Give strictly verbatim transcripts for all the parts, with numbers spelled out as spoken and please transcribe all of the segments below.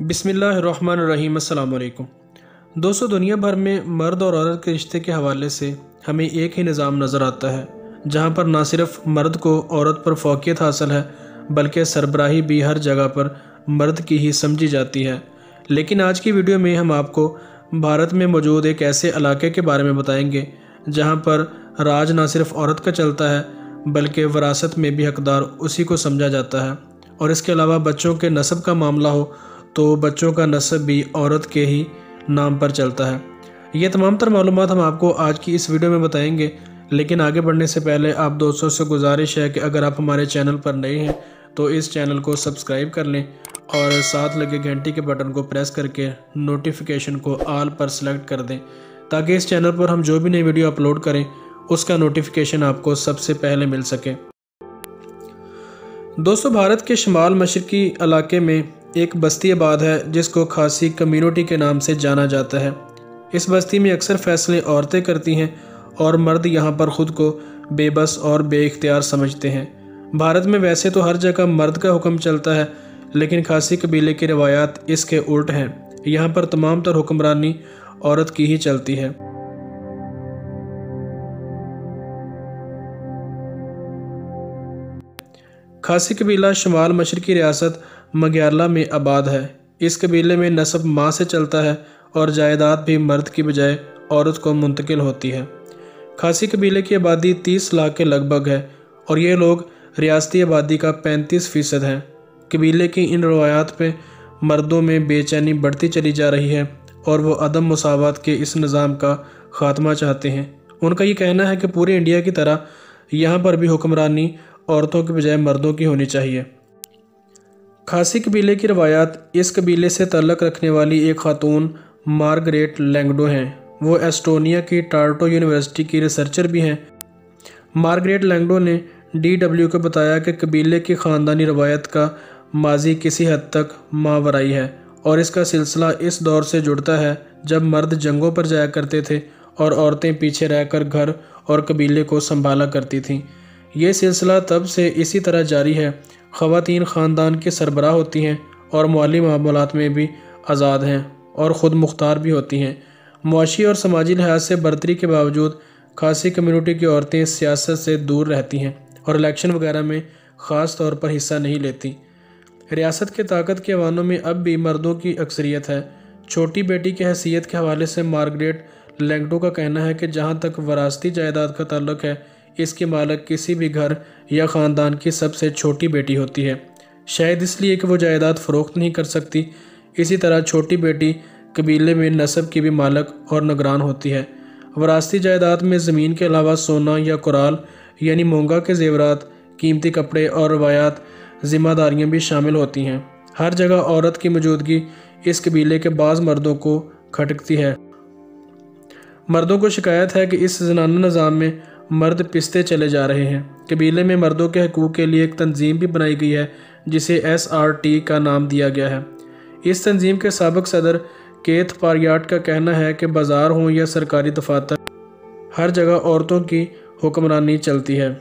बिस्मिल्लाहिर्रहमानिर्रहीम। अस्सलाम वालेकुम दोस्तों, दुनिया भर में मर्द और औरत के रिश्ते के हवाले से हमें एक ही निज़ाम नज़र आता है, जहाँ पर ना सिर्फ मर्द को औरत पर फ़ौक़ियत हासिल है बल्कि सरबराही भी हर जगह पर मर्द की ही समझी जाती है। लेकिन आज की वीडियो में हम आपको भारत में मौजूद एक ऐसे इलाके के बारे में बताएंगे जहाँ पर राज ना सिर्फ औरत का चलता है बल्कि विरासत में भी हकदार उसी को समझा जाता है। और इसके अलावा बच्चों के नस्ब का मामला हो तो बच्चों का नस्ब भी औरत के ही नाम पर चलता है। ये तमाम तर मालूमात हम आपको आज की इस वीडियो में बताएंगे। लेकिन आगे बढ़ने से पहले आप दोस्तों से गुजारिश है कि अगर आप हमारे चैनल पर नए हैं तो इस चैनल को सब्सक्राइब कर लें और साथ लगे घंटी के बटन को प्रेस करके नोटिफिकेशन को ऑल पर सेलेक्ट कर दें, ताकि इस चैनल पर हम जो भी नई वीडियो अपलोड करें उसका नोटिफिकेशन आपको सबसे पहले मिल सके। दोस्तों, भारत के शुमाल मशरकी इलाके में एक बस्ती आबाद है जिसको खासी कम्युनिटी के नाम से जाना जाता है। इस बस्ती में अक्सर फैसले औरतें करती हैं और मर्द यहाँ पर ख़ुद को बेबस और बेइख्तियार समझते हैं। भारत में वैसे तो हर जगह मर्द का हुक्म चलता है, लेकिन खासी कबीले की रवायात इसके उल्ट हैं। यहाँ पर तमाम तर हुक्मरानी औरत की ही चलती है। खासी कबीला शुमाल मशरकी रियासत मग्याला में आबाद है। इस कबीले में नस्ब माँ से चलता है और जायदाद भी मर्द की बजाय औरत को मुंतकिल होती है। खासी कबीले की आबादी तीस लाख के लगभग है और ये लोग रियासती आबादी का पैंतीस फ़ीसद हैं। कबीले की इन रवायात पे मर्दों में बेचैनी बढ़ती चली जा रही है और वो अदम मुसावात के इस निज़ाम का ख़ात्मा चाहते हैं। उनका ये कहना है कि पूरे इंडिया की तरह यहाँ पर भी हुक्मरानी औरतों के बजाय मर्दों की होनी चाहिए। खासी कबीले की रवायात इस कबीले से तल्लक़ रखने वाली एक खातून मार्गरेट लैंगडो हैं। वो एस्टोनिया की टार्टो यूनिवर्सिटी की रिसर्चर भी हैं। मार्गरेट लैंगडो ने डी डब्ल्यू को बताया कि कबीले की ख़ानदानी रवायत का माजी किसी हद तक मावराई है और इसका सिलसिला इस दौर से जुड़ता है जब मर्द जंगों पर जाया करते थे और औरतें पीछे रहकर घर और कबीले को संभाला करती थीं। ये सिलसिला तब से इसी तरह जारी है। ख़वातीन ख़ानदान के सरबराह होती हैं और माली मामलात में भी आज़ाद हैं और ख़ुद मुख्तार भी होती हैं। मुआशी और समाजी लिहाज से बरतरी के बावजूद खासी कम्युनिटी की औरतें सियासत से दूर रहती हैं और इलेक्शन वगैरह में ख़ास तौर पर हिस्सा नहीं लेती। रियासत के ताकत के अवानों में अब भी मर्दों की अक्सरियत है। छोटी बेटी की हैसियत के हवाले से मार्गरेट लैंगडो का कहना है कि जहाँ तक वरासती जायदाद का ताल्लुक़ है, इसकी मालिक किसी भी घर या ख़ानदान की सबसे छोटी बेटी होती है, शायद इसलिए कि वो जायदाद फ़रोख्त नहीं कर सकती। इसी तरह छोटी बेटी कबीले में नस्ब की भी मालिक और निगरान होती है। वरासती जायदाद में ज़मीन के अलावा सोना या कुराल यानी मोंगा के ज़ेवरात, कीमती कपड़े और रवायात ज़िम्मेदारियाँ भी शामिल होती हैं। हर जगह औरत की मौजूदगी इस कबीले के बाज़ मर्दों को खटकती है। मर्दों को शिकायत है कि इस ज़नाना निज़ाम में मर्द पिसते चले जा रहे हैं। कबीले में मर्दों के हकूक़ के लिए एक तंजीम भी बनाई गई है जिसे एस आर टी का नाम दिया गया है। इस तंजीम के साबिक़ सदर केथ पारियाट का कहना है कि बाज़ार हों या सरकारी दफातर, हर जगह औरतों की हुक्मरानी चलती है।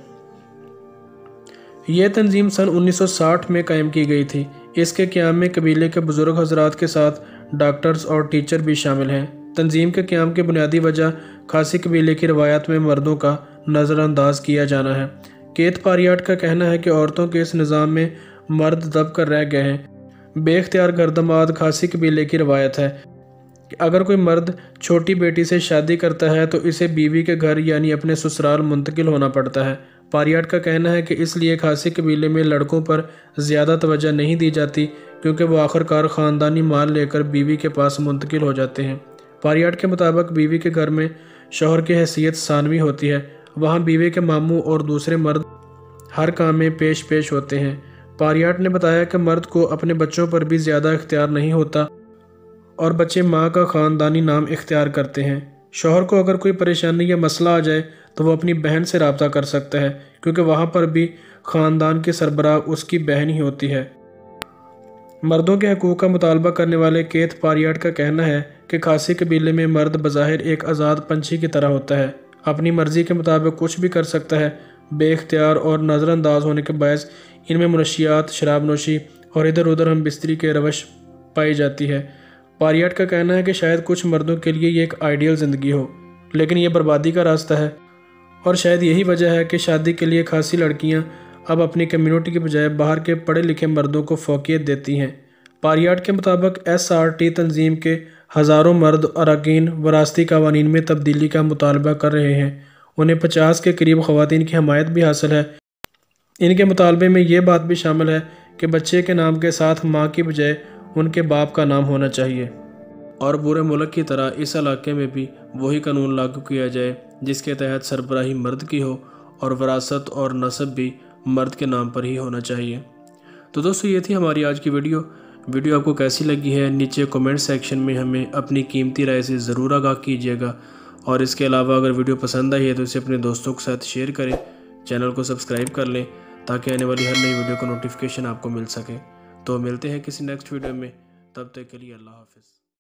यह तंजीम सन उन्नीस सौ साठ में कायम की गई थी। इसके क़याम में कबीले के बुज़ुर्ग हज़रात के साथ डॉक्टर्स और टीचर भी शामिल हैं। तंजीम के क़याम की बुनियादी वजह खासी कबीले की रवायत में मर्दों का नज़रअंदाज किया जाना है। केथ पारियाट का कहना है कि औरतों के इस निज़ाम में मर्द दब कर रह गए हैं। बेख्तियार गर्दमाद खासी कबीले की रवायत है कि अगर कोई मर्द छोटी बेटी से शादी करता है तो इसे बीवी के घर यानी अपने ससुराल मुंतकिल होना पड़ता है। पारियाट का कहना है कि इसलिए खासी कबीले में लड़कों पर ज़्यादा तवज्जो नहीं दी जाती, क्योंकि वो आखिरकार ख़ानदानी माल लेकर बीवी के पास मुंतकिल हो जाते हैं। पारियाट के मुताबिक बीवी के घर में शौहर की हैसियत सानवी होती है। वहाँ बीवी के मामू और दूसरे मर्द हर काम में पेश पेश होते हैं। पारियाट ने बताया कि मर्द को अपने बच्चों पर भी ज़्यादा इख्तियार नहीं होता और बच्चे माँ का ख़ानदानी नाम इख्तियार करते हैं। शौहर को अगर कोई परेशानी या मसला आ जाए तो वो अपनी बहन से रब्ता कर सकता है, क्योंकि वहाँ पर भी ख़ानदान की सरबराह उसकी बहन ही होती है। मर्दों के हकूक़ का मुतालबा करने वाले केथ पारियाट का कहना है कि खासी कबीले में मर्द बज़ाहिर एक आज़ाद पंछी की तरह होता है, अपनी मर्ज़ी के मुताबिक कुछ भी कर सकता है। बेख्तियार और नज़रअंदाज होने के बायस इनमें मुनशियात, शराब नोशी और इधर उधर हम बिस्तरी के रवश पाई जाती है। पारियाट का कहना है कि शायद कुछ मर्दों के लिए ये एक आइडियल ज़िंदगी हो, लेकिन ये बर्बादी का रास्ता है, और शायद यही वजह है कि शादी के लिए खासी लड़कियां अब अपनी कम्युनिटी के बजाय बाहर के पढ़े लिखे मर्दों को फौकियत देती हैं। पारियाट के मुताबिक एस आर टी तंजीम के हज़ारों मर्द अरकान वरासती कवानीन में तब्दीली का मुतालबा कर रहे हैं। उन्हें पचास के करीब ख़वातीन की हमायत भी हासिल है। इनके मुतालबे में ये बात भी शामिल है कि बच्चे के नाम के साथ माँ की बजाय उनके बाप का नाम होना चाहिए, और पूरे मुल्क की तरह इस इलाके में भी वही कानून लागू किया जाए जिसके तहत सरबराही मर्द की हो और वरासत और नस्ब भी मर्द के नाम पर ही होना चाहिए। तो दोस्तों, ये थी हमारी आज की वीडियो। वीडियो आपको कैसी लगी है नीचे कमेंट सेक्शन में हमें अपनी कीमती राय से ज़रूर आगाह कीजिएगा, और इसके अलावा अगर वीडियो पसंद आई है तो इसे अपने दोस्तों के साथ शेयर करें। चैनल को सब्सक्राइब कर लें ताकि आने वाली हर नई वीडियो का नोटिफिकेशन आपको मिल सके। तो मिलते हैं किसी नेक्स्ट वीडियो में, तब तक के लिए अल्लाह हाफ़िज़।